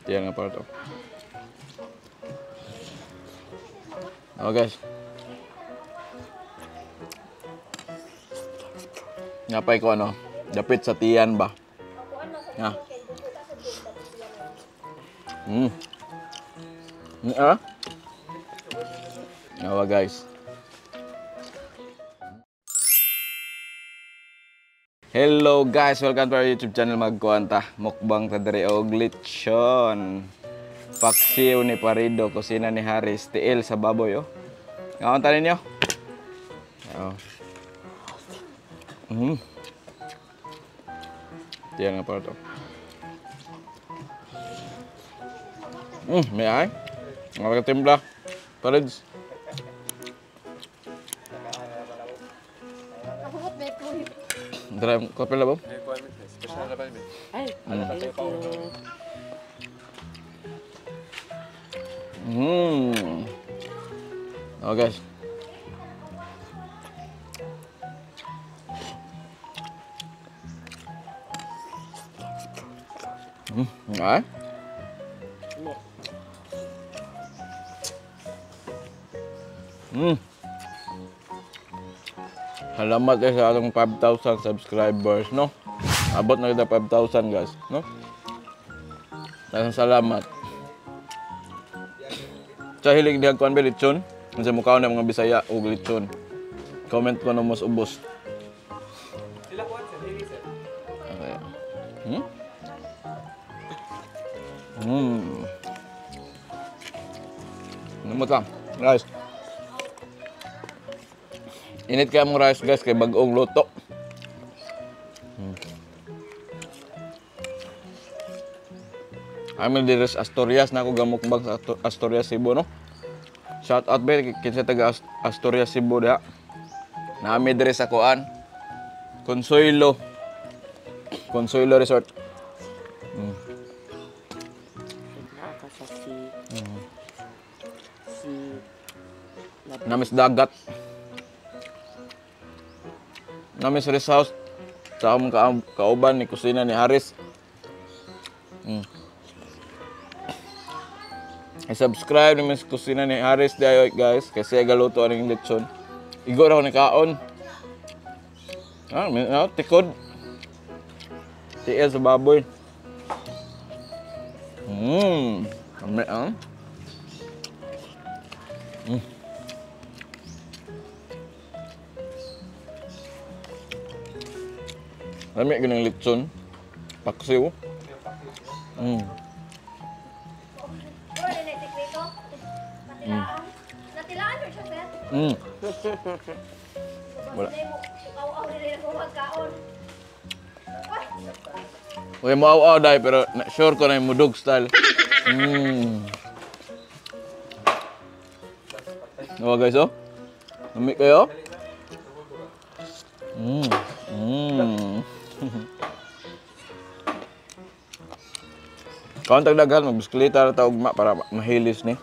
Tiyan nga pala to. Oh guys. Napay ko ano, dapit sa tiyan ba? Ha? Nawa guys. Hello guys, welcome to our YouTube channel. Magkuanta mukbang ta diri og lechon. Paksiw ni Parido, kusina ni Haris, tiil sa baboy oh. Ngaon ta ninyo? Oh. Tiyan nga pala to. May ay. Nga timpla. Parids. Drive kopi lah bang? Special na ba? Ay, thank you. Oh guys. Ay. Salamat guys sa atong 5,000 subscribers, no? Abot na kita 5,000 guys, no? Daghang salamat. Sa hilig diha kuan ba lechon? Unsa mo kaon na mga Bisaya og lechon? Comment ko no mas ubos. Sila kuan sa dili sir. Okay. Namot lang, guys. Init kaya mong rice guys kay bag-ong luto. Amin diri sa Asturias na ako gamukbang sa Asturias Cebu, no? Shout out ba kinsa taga Asturias Cebu da. Nami diri sa kuan. Consuelo Resort. Naka sa Namis dagat. Namis rest house. Sa among kauban ni kusina ni Haris. I-subscribe ni kusina ni Haris dayo guys kasi galuto aning lechon. Igo ra ko ni kaon. Tikod. Tiil sa baboy. Kami Lami ganang lechon. Paksiw. Natilaan mo siya, sir? Wala. Aw-aw nila na kumagkaon. Uy, maaw-aw dahil pero sure ko na yung mudog style. Nawa guys oh. Lami kayo. Kaon tag daghan magbisikleta ra ta ugma para mahilis ni.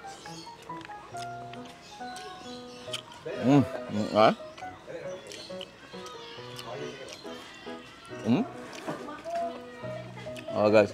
Oh guys.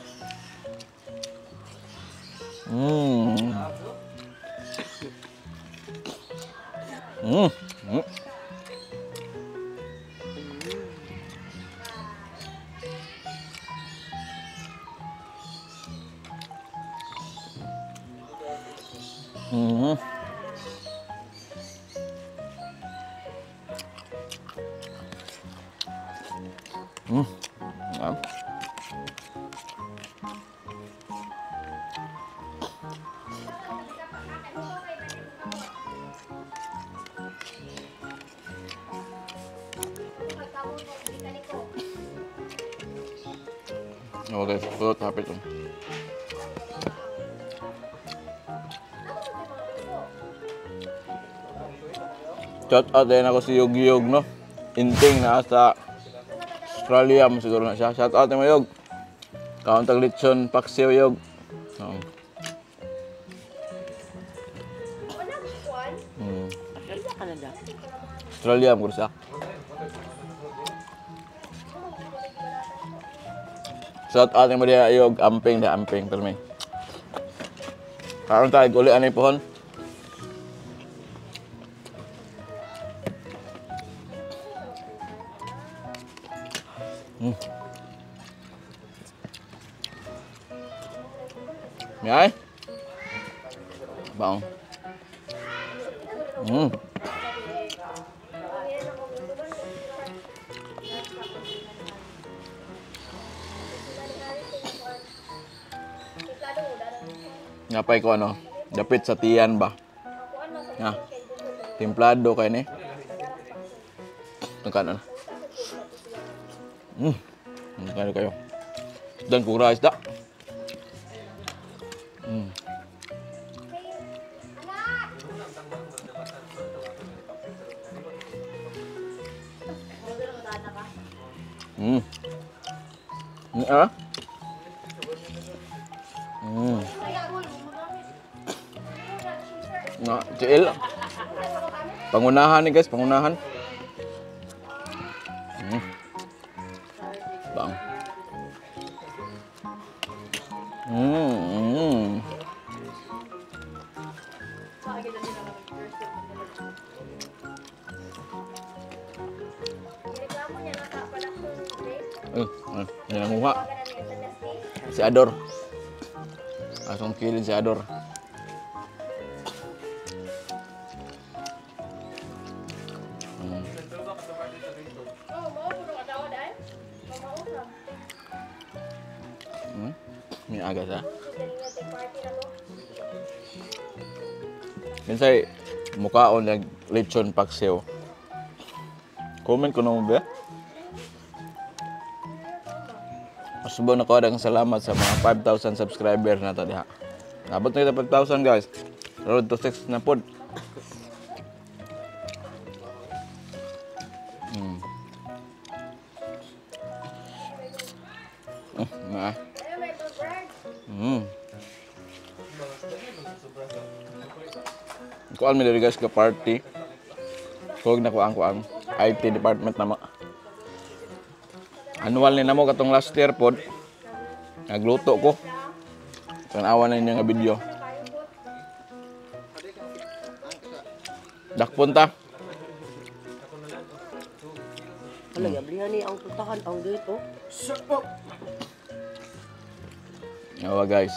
Oh guys, pulot hapit to. Shout out din ako si Yog, no? Inting na sa Australia mo siguro na siya. Shout out mo Yog. Kaon tag lechon paksiw Yog. Canada. Australia mo siya. Shout out mo dia ayog amping permi. Karon tayo uli ani pohon. Ngay. Bang. Ngapay ko ano, dapit sa tiyan ba? Nga, timplado kayo ni. Tungkan na. Tungkan kayo. Dan ko rice da. Ah? Nga, CL. Pangunahan nih guys, pangunahan. Bang. Ini nanguha. Si Ador. Langsung kilin si Ador. Ini agak sa. Minsay mukhaon nag lechon paksiw. Comment ko nung ba? Masubo na ko adang salamat sa mga 5,000 subscriber na to diha. Nabot na kita 5,000 guys. Road to 6 na pod. Nah. Kuan mi diri guys ke party. Kog na kuang IT department nama. Annual ni namo katong last year pod. Nagluto ko. Tanawa na inyo nga video. Dakpon ta. Wala, yablihan ni ang tutakan ang dito. Yawa guys.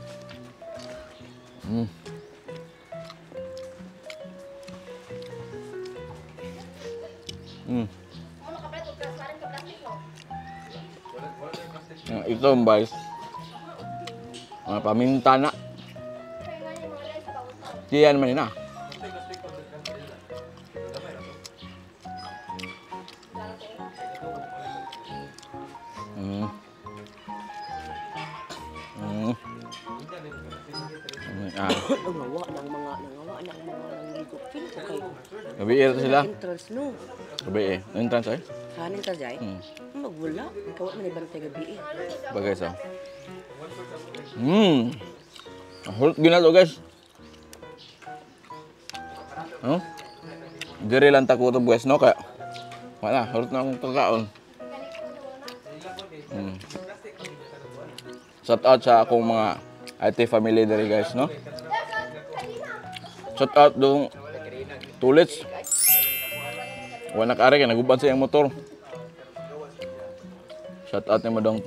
Ito guys. Mga paminta na. Diyan man na. Nangawa ng mga nangligop. Feel ko kayo. Gabi ito sila. Entrance no. Gabi entrance ay. Kanin ka jay. Magwala. Kawat man ibantay gabi eh. Bagay sa. Hulk ginalo guys. Diri lang ta ko to guys no kaya. Wala, hulk na akong kakaon. Shout out sa akong mga IT family diri guys no. Shout out dong Tulits. Wala nakari kay naguban sa iyang motor. Shout out ni mo dong.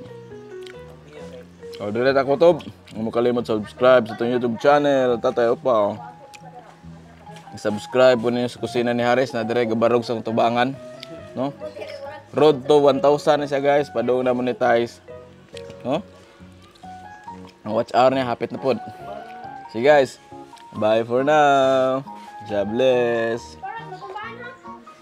Dili ta ko to. Huwag mo kalimot subscribe sa itong YouTube channel. Tatay Opa. Subscribe po ninyo sa kusina ni Haris na dire gabarog sa tubangan. No? Road to 1,000 na siya guys. Padong na monetize. No? Ang watch hour niya hapit na po. See guys. Bye for now. God bless.